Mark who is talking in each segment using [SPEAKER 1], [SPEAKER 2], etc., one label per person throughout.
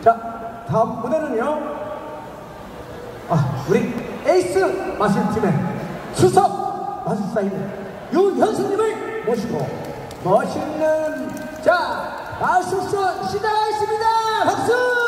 [SPEAKER 1] 자, 다음 무대는요. 우리 에이스 마술팀의 수석 마술사인 유현수님을 모시고 멋있는 마술쇼 시작하겠습니다. 박수!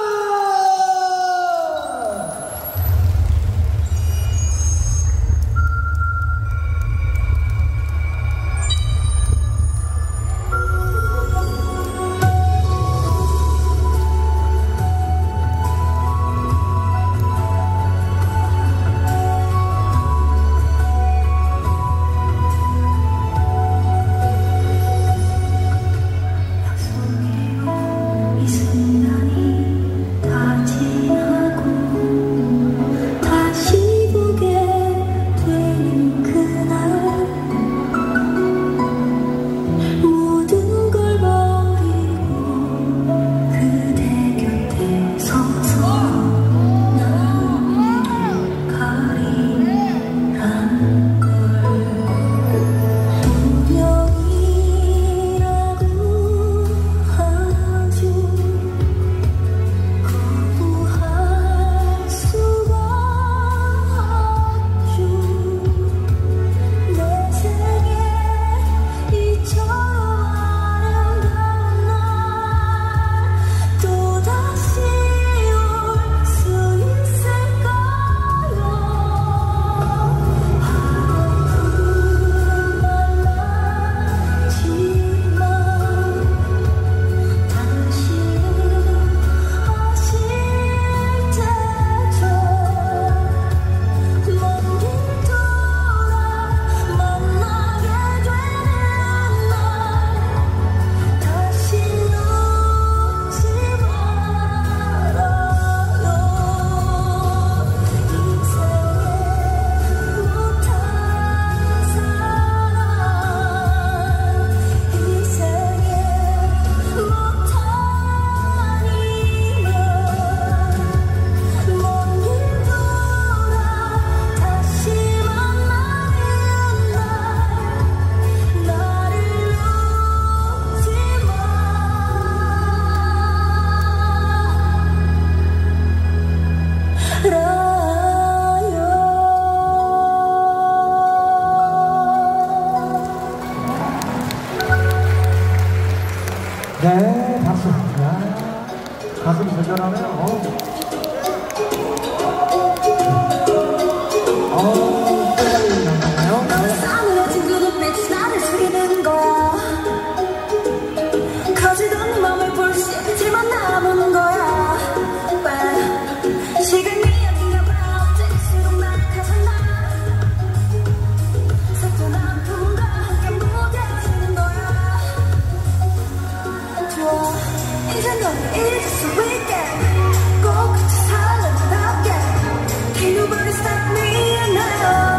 [SPEAKER 2] 네, 박수. 가슴이 절절하네요.
[SPEAKER 3] 너무 싸늘해진 그 눈빛이 나를 죽이는 거야. 커지던 네 맘을 볼 수 있지만 남은 거야. 지금이 아닌가 봐. 어쩔수록 나약해졌나. 슬픈 아픔과 함께 무뎌지는 거야. 좋아, 이제 너를 잊을 수 있게 꼭 같이 살아남게. Can nobody stop me now.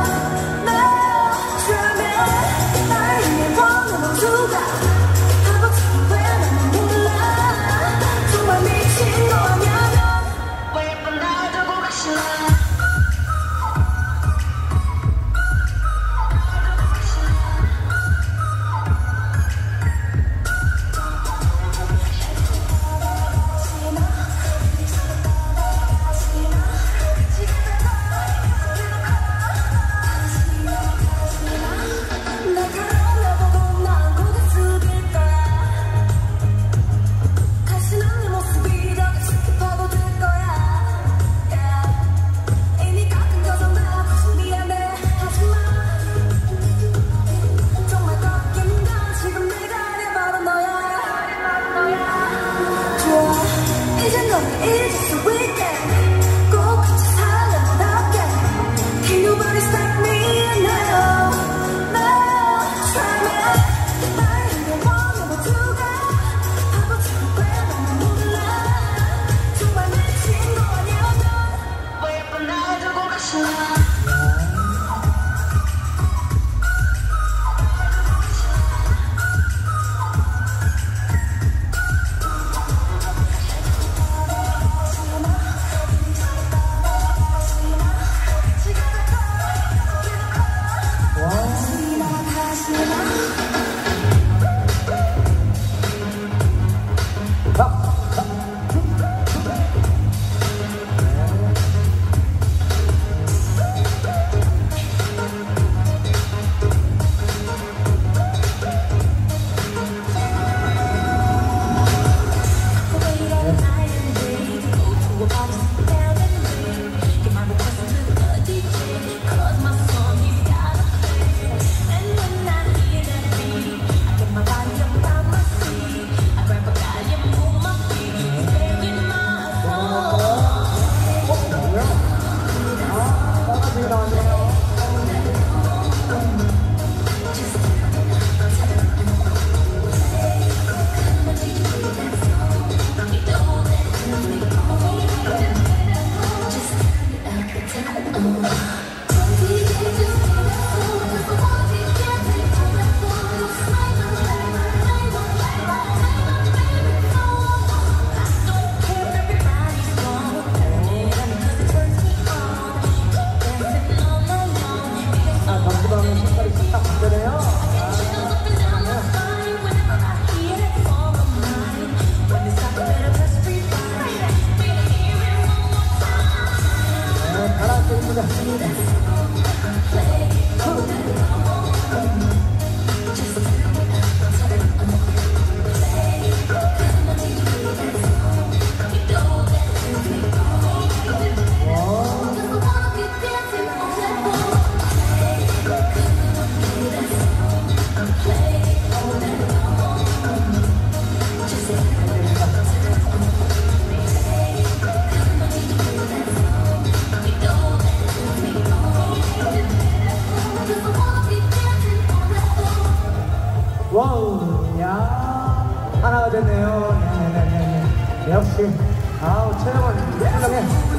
[SPEAKER 2] 역시 최영원 훌륭해.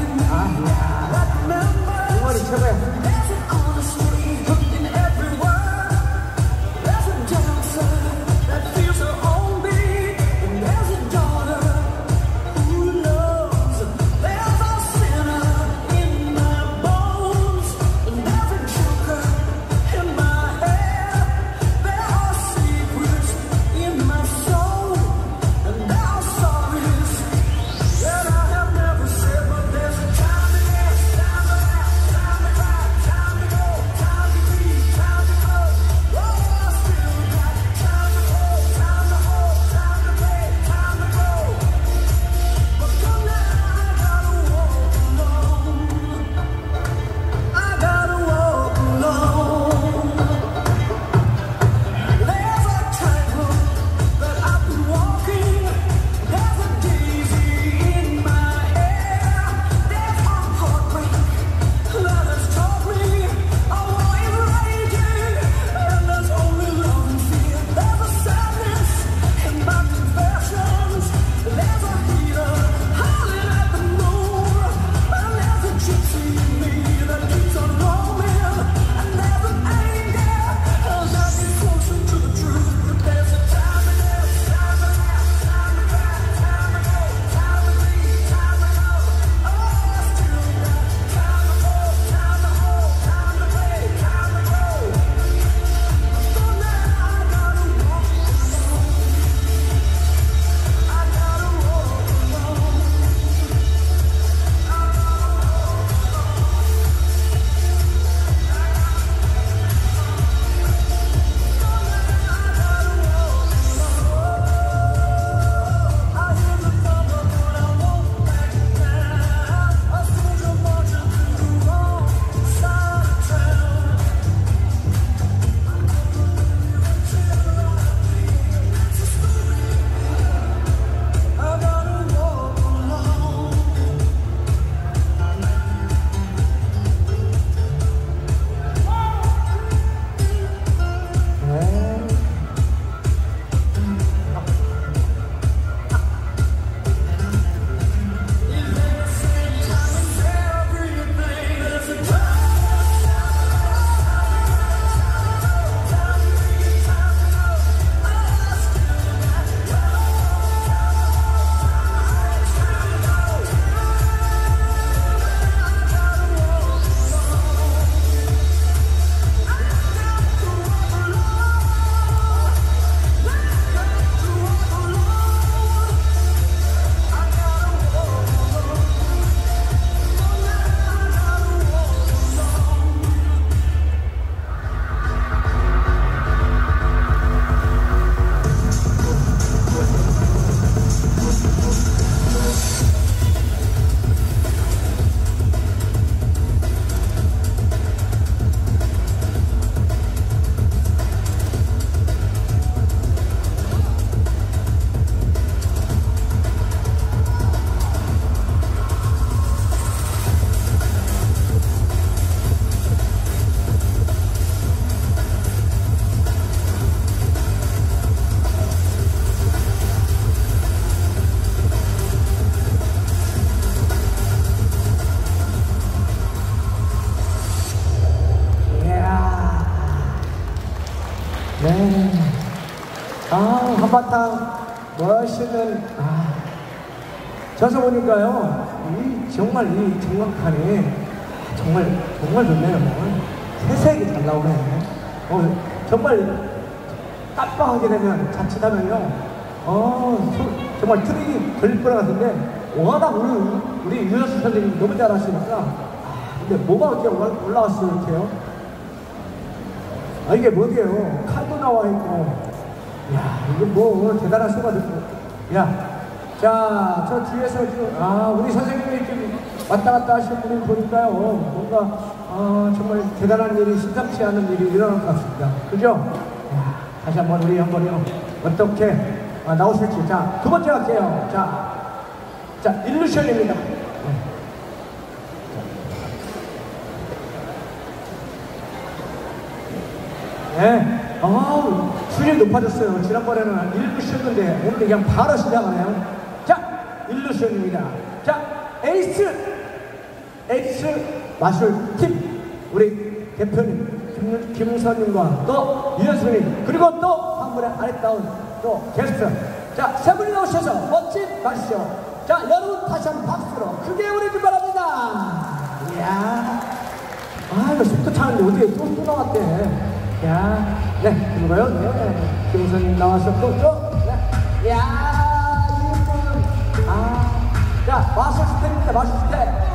[SPEAKER 2] 응원이 최고야. 네. 한바탕 멋있는, 저서 보니까요, 정말 이 정막판이 정말 좋네요. 세세하게 잘 나오네. 정말 깜빡하게 되면 자칫하면요, 정말 트랙이 걸릴 것 같은데, 워낙 우리 유현수 선생님이 너무 잘하시니까, 근데 뭐가 어떻게 올라왔어요, 이렇게요? 이게 뭐게요? 칼도 나와 있고, 야, 이게 뭐 대단한 소가 듣고, 야, 자, 저 뒤에서 지금 우리 선생님이 좀 왔다 갔다 하시는 분을 보니까요, 뭔가 정말 대단한 일이, 심상치 않은 일이 일어날 것 같습니다. 그죠? 야, 다시 한번 우리 한번요, 어떻게 나오실지. 자, 두 번째 할게요. 자, 일루션입니다. 네. 수준이 높아졌어요. 지난번에는 한 1부 쉬었는데 오늘 그냥 바로 시작하네요. 자, 일루션입니다. 자, 에이스 마술팀 우리 대표님 김웅선님과 또 유현수님 그리고 또 한 분의 아름다운 또 게스트 자, 세 분이 나오셔서 멋진 마시죠. 자, 여러분 다시 한번 박수로 크게 보내주기 바랍니다. 이야, 아, 이거 속도 차는데 어디에 또 나왔대. 야, 네, 누가요? 네, 김웅선님 나와서 네. 이야, 이분, 자, 마술 스텝입니다, 마술 스텝.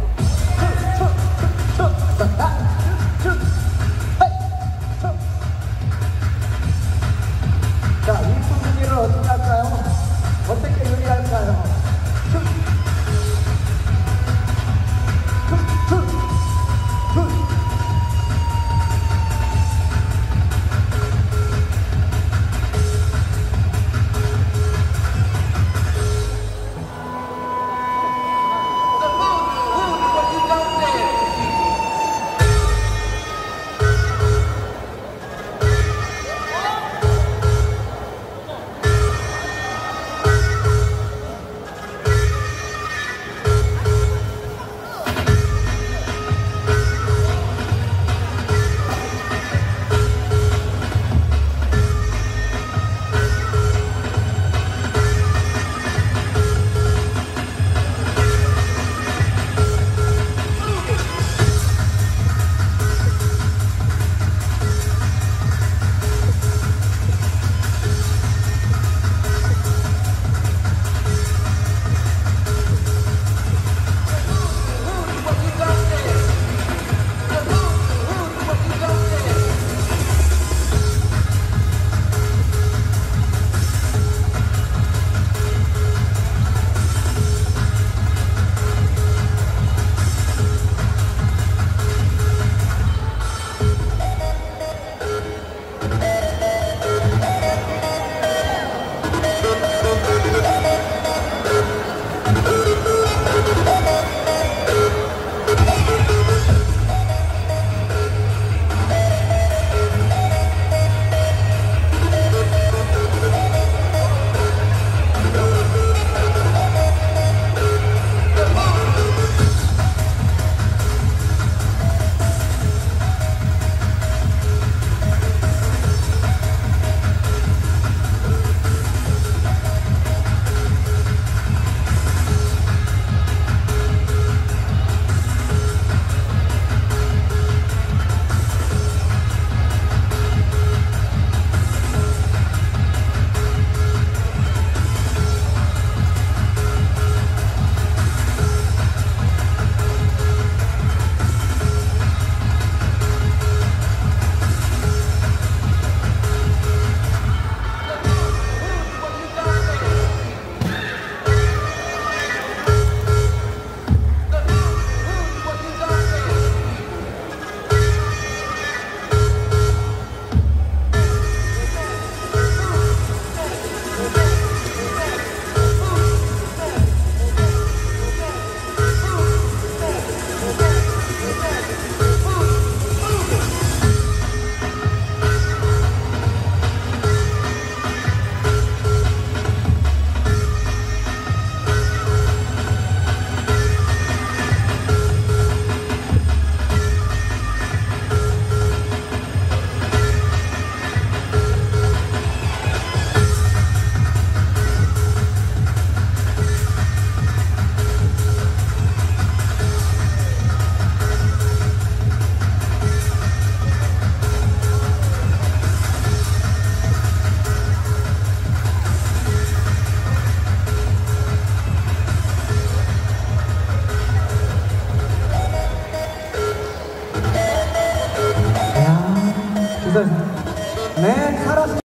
[SPEAKER 2] 자, 이 분위기를 어떻게 할까요? 어떻게 요리할까요? 네.